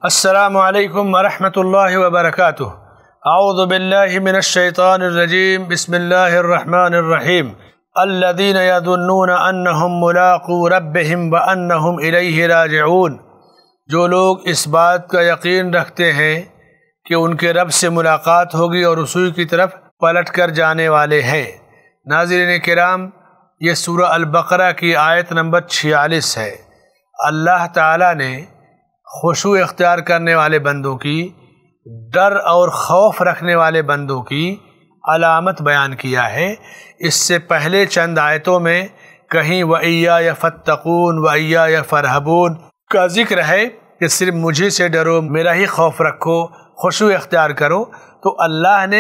السلام علیکم ورحمۃ اللہ وبرکاتہ۔ اعوذ باللہ من الشیطان الرجیم، بسم اللہ الرحمن الرحیم۔ الذین یظنون انہم ملاقو ربہم وانہم الیہ راجعون، جو لوگ اس بات کا یقین رکھتے ہیں کہ ان کے رب سے ملاقات ہوگی اور اسی کی طرف پلٹ کر جانے والے ہیں۔ ناظرین کرام، یہ سورہ البقرہ کی آیت نمبر 46 ہے۔ اللہ تعالیٰ نے خشوع اختیار کرنے والے بندوں کی، ڈر اور خوف رکھنے والے بندوں کی علامت بیان کیا ہے۔ اس سے پہلے چند آیتوں میں کہیں وَإِيَّايَ فَاتَّقُونَ وَإِيَّايَ فَارْهَبُونَ کا ذکر ہے کہ صرف مجھے سے ڈرو، میرا ہی خوف رکھو، خشوع اختیار کرو۔ تو اللہ نے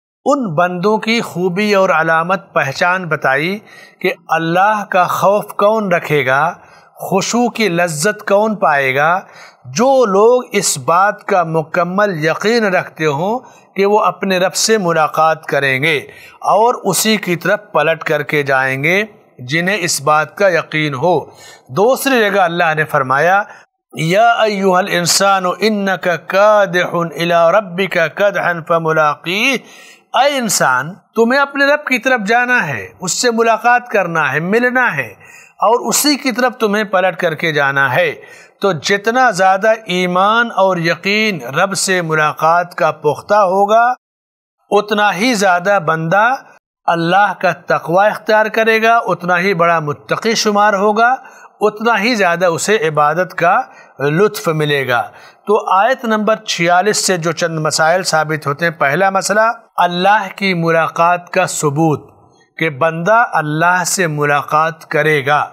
ان بندوں کی خوبی اور علامت پہچان بتائی کہ اللہ کا خوف کون رکھے گا، خشوع کی لذت کون پائے گا، جو لوگ اس بات کا مکمل یقین رکھتے ہوں کہ وہ اپنے رب سے ملاقات کریں گے اور اسی کی طرف پلٹ کر کے جائیں گے، جنہیں اس بات کا یقین ہو۔ دوسری جگہ اللہ نے فرمایا یا ایھا الانسان انک کادح الی ربک کدحا فملاقیہ، اے انسان تمہیں اپنے رب کی طرف جانا ہے، اس سے ملاقات کرنا ہے، ملنا ہے اور اسی کی طرف تمہیں پلٹ کر کے جانا ہے۔ تو جتنا زیادہ ایمان اور یقین رب سے ملاقات کا پختہ ہوگا، اتنا ہی زیادہ بندہ اللہ کا تقوی اختیار کرے گا، اتنا ہی بڑا متقی شمار ہوگا، اتنا ہی زیادہ اسے عبادت کا لطف ملے گا۔ تو آیت نمبر 46 سے جو چند مسائل ثابت ہوتے ہیں۔ پہلا مسئلہ، اللہ کی ملاقات کا ثبوت، کہ بندہ اللہ سے ملاقات کرے گا۔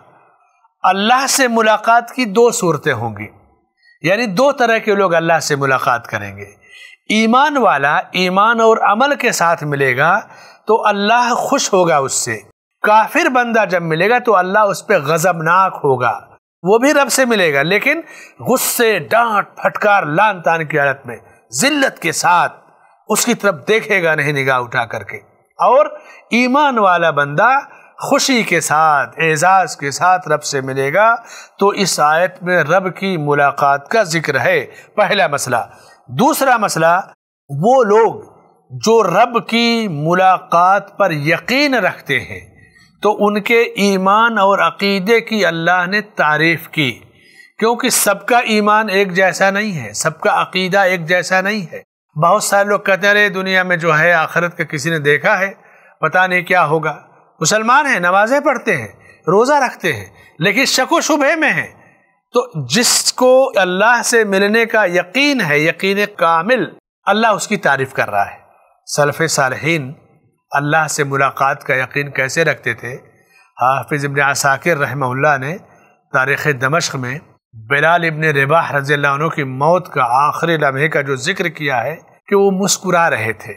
اللہ سے ملاقات کی دو صورتیں ہوں گی، یعنی دو طرح کے لوگ اللہ سے ملاقات کریں گے۔ ایمان والا ایمان اور عمل کے ساتھ ملے گا تو اللہ خوش ہوگا اس سے۔ کافر بندہ جب ملے گا تو اللہ اس پہ غضبناک ہوگا۔ وہ بھی رب سے ملے گا لیکن غصے، ڈانٹ پھٹکار، لان تان کی حالت میں، ذلت کے ساتھ اس کی طرف دیکھے گا نہیں نگاہ اٹھا کر کے۔ اور ایمان والا بندہ خوشی کے ساتھ، اعزاز کے ساتھ رب سے ملے گا۔ تو اس آیت میں رب کی ملاقات کا ذکر ہے، پہلا مسئلہ۔ دوسرا مسئلہ، وہ لوگ جو رب کی ملاقات پر یقین رکھتے ہیں تو ان کے ایمان اور عقیدے کی اللہ نے تعریف کی، کیونکہ سب کا ایمان ایک جیسا نہیں ہے، سب کا عقیدہ ایک جیسا نہیں ہے۔ بہت سارے لوگ کہتے ہیں دنیا میں جو ہے آخرت کا کسی نے دیکھا ہے، پتہ نہیں کیا ہوگا۔ مسلمان ہیں، نمازیں پڑھتے ہیں، روزہ رکھتے ہیں، لیکن شک و شبہ میں ہیں۔ تو جس کو اللہ سے ملنے کا یقین ہے، یقین کامل، اللہ اس کی تعریف کر رہا ہے۔ سلف صالحین اللہ سے ملاقات کا یقین کیسے رکھتے تھے؟ حافظ ابن عساکر رحمہ اللہ نے تاریخ دمشق میں بلال ابن رباح رضی اللہ عنہ کی موت کا آخری لمحے کا جو ذکر کیا ہے کہ وہ مسکرا رہے تھے۔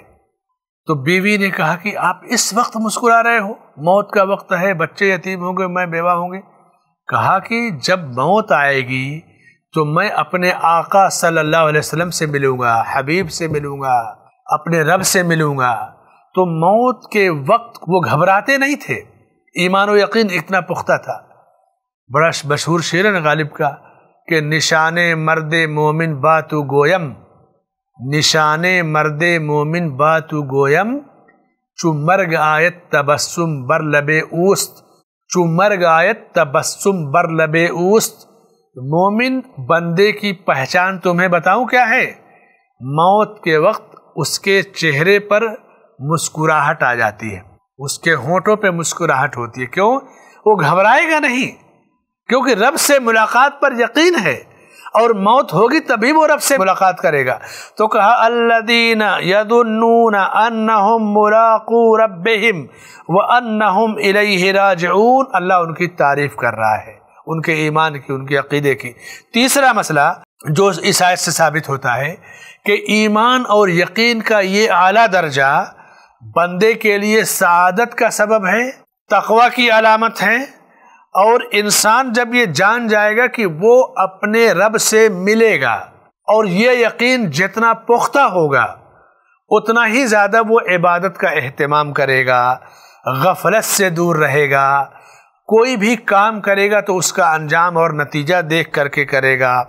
تو بیوی نے کہا کہ آپ اس وقت مسکرا رہے ہو، موت کا وقت ہے، بچے یتیم ہوں گے، میں بیوہ ہوں گے۔ کہا کہ جب موت آئے گی تو میں اپنے آقا صلی اللہ علیہ وسلم سے ملوں گا، حبیب سے ملوں گا، اپنے رب سے ملوں گا۔ تو موت کے وقت وہ گھبراتے نہیں تھے، ایمان و یقین اتنا پختہ تھا۔ بڑا مشہور شعر ہے غالب کا کہ نشان مرد مومن باتو گویم، نشان مرد مومن باتو گویم، چو مرگ آیت تبسم بر لب اوست، چو مرگ آیت تبسم بر لب اوست۔ مومن بندے کی پہچان تمہیں بتاؤں کیا ہے؟ موت کے وقت اس کے چہرے پر مسکراہٹ آ جاتی ہے، اس کے ہونٹوں پہ مسکراہٹ ہوتی ہے۔ کیوں؟ وہ گھبرائے گا نہیں، کیونکہ رب سے ملاقات پر یقین ہے، اور موت ہوگی تبھی وہ رب سے ملاقات کرے گا۔ تو کہا الذین یظنون انہم ملاقو ربہم وانہم الیہ راجعون، اللہ ان کی تعریف کر رہا ہے، ان کے ایمان کی، ان کے عقیدے کی۔ تیسرا مسئلہ جو اس آیت سے ثابت ہوتا ہے کہ ایمان اور یقین کا یہ اعلیٰ درجہ بندے کے لیے سعادت کا سبب ہے، تقوی کی علامت ہے، اور انسان جب یہ جان جائے گا کہ وہ اپنے رب سے ملے گا، اور یہ یقین جتنا پختہ ہوگا اتنا ہی زیادہ وہ عبادت کا اہتمام کرے گا، غفلت سے دور رہے گا، کوئی بھی کام کرے گا تو اس کا انجام اور نتیجہ دیکھ کر کے کرے گا،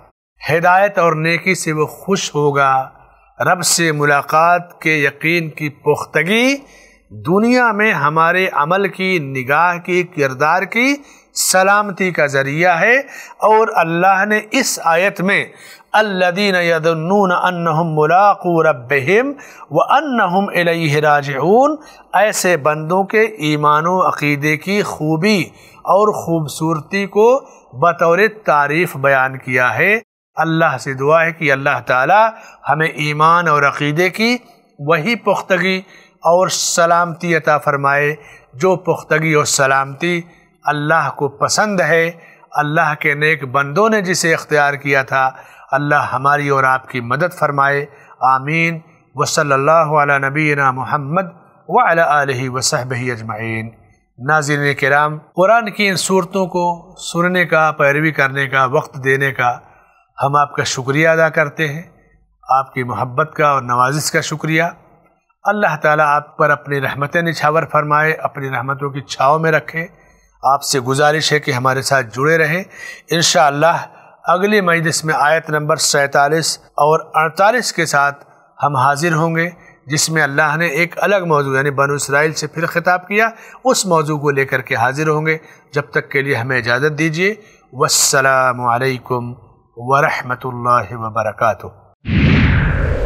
ہدایت اور نیکی سے وہ خوش ہوگا۔ رب سے ملاقات کے یقین کی پختگی دنیا میں ہمارے عمل کی، نگاہ کی، کردار کی سلامتی کا ذریعہ ہے۔ اور اللہ نے اس آیت میں الذین یظنون انہم ملاقو ربہم وانہم الیہ راجعون، ایسے بندوں کے ایمان و عقیدے کی خوبی اور خوبصورتی کو بطور تعریف بیان کیا ہے۔ اللہ سے دعا ہے کہ اللہ تعالی ہمیں ایمان اور عقیدے کی وہی پختگی اور سلامتی عطا فرمائے جو پختگی اور سلامتی اللہ کو پسند ہے، اللہ کے نیک بندوں نے جسے اختیار کیا تھا۔ اللہ ہماری اور آپ کی مدد فرمائے، آمین۔ وصلی اللہ علی نبینا محمد وعلی آلہ وصحبہ اجمعین۔ ناظرین کرام، قرآن کی ان صورتوں کو سننے کا، پیروی کرنے کا، وقت دینے کا ہم آپ کا شکریہ ادا کرتے ہیں، آپ کی محبت کا اور نوازش کا شکریہ۔ اللہ تعالیٰ آپ پر اپنی رحمتیں نچھاور فرمائے، اپنی رحمتوں کی چھاؤں میں رکھے۔ آپ سے گزارش ہے کہ ہمارے ساتھ جڑے رہیں۔ انشاءاللہ اگلی مجلس میں آیت نمبر 47 اور 48 کے ساتھ ہم حاضر ہوں گے، جس میں اللہ نے ایک الگ موضوع یعنی بنو اسرائیل سے پھر خطاب کیا، اس موضوع کو لے کر کے حاضر ہوں گے۔ جب تک کے لیے ہمیں اجازت دیجیے۔ والسلام علیکم ورحمۃ اللہ وبرکاتہ۔